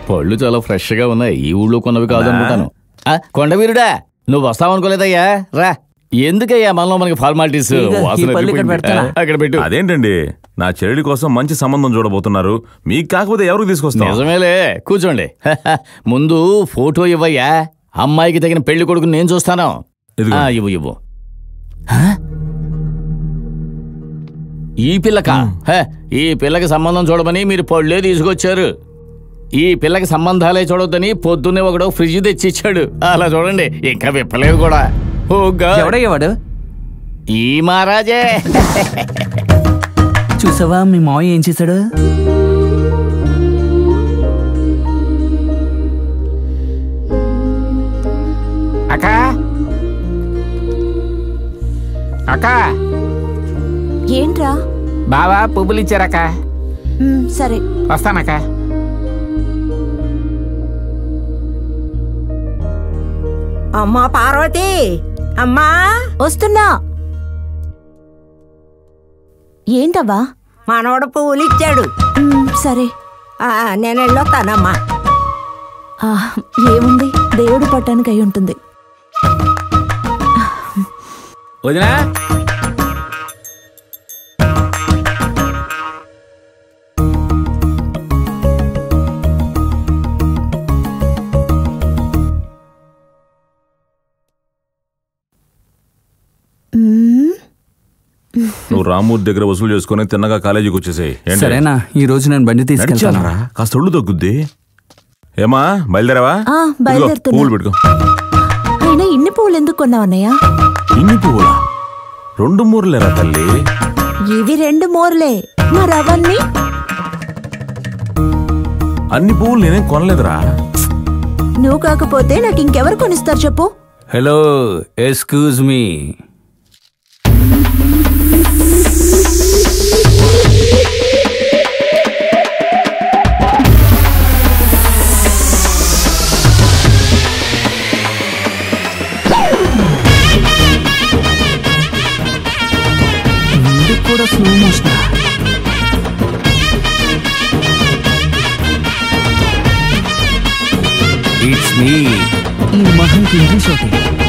పళ్ళు చాలా ఫ్రెష్ గా ఉన్నాయి. ఈ ఊళ్ళో కొన్నవి కాదు అనుకుంటాను. కొండవీరుడా, నువ్వు వస్తావనుకోలేదయ్యా? రా. ఎందుకయ్యా మనలో మనకి ఫార్మాలిటీస్? అక్కడ పెట్టు. అదేంటండి, నా చెల్లి కోసం మంచి సంబంధం చూడబోతున్నారు, మీకు కాకపోతే ఎవరికి తీసుకొస్తా? నిజమేలే, కూర్చోండి. ముందు ఫోటో ఇవ్వయ్యా. అమ్మాయికి తగిన పెళ్లి కొడుకుని నేను చూస్తాను. ఇవ్వు ఇవ్వు. ఈ పిల్లకి సంబంధం చూడమని మీరు పళ్ళే తీసుకొచ్చారు. ఈ పిల్లకి సంబంధాలే చూడొద్దని పొద్దున్నే ఒకడు ఫ్రిడ్జ్ తెచ్చిచ్చాడు. అలా చూడండి, ఇంకా విప్పలేదు కూడా. ఎవడయ్యేవాడు? ఈ మహారాజే. చూసావా మీ మావయ్య ఏం చేశాడు? అక్క అక్క, ఏంట్రా? బావా పువ్వులు ఇచ్చారక్క. సరే వస్తానక్క. అమ్మా పార్వతి, అమ్మా వస్తున్నా. ఏంటవ్వా? మనవడు పువ్వులు ఇచ్చాడు. సరే నేను వెళ్ళొస్తానమ్మా. ఏముంది, దేవుడు పట్టానికి అయి ఉంటుంది. వదినా, నువ్వు రామూర్తి దగ్గర వసూలు చేసుకుని తిన్నగా కాలేజీకి వచ్చేసాయి. సరేనా, ఈ రోజు నేను బండి తీసుకెళ్తాను. కాస్త ఒళ్ళు తగ్గుద్ది. ఏమా బయలుదేరావా? పువ్వులు పెట్టుకో. అయినా ఇన్ని పువ్వులు ఎందుకు కొన్నావు అన్నయ్య? ఇన్ని పువ్వులా? 2 మూరలేరా తల్లి? ఇవి 2 మూరలే, మరి అవన్నీ? అన్ని పువ్వులు నేనేం కొనలేదురా. నువ్వు కాకపోతే నాకు ఇంకెవరు కొనిస్తారు చెప్పు? Hello, excuse me. కూడా స్లో మోషన్. It's me. ఈ మహంకి ఇంగ్లీష్ ఒకటి.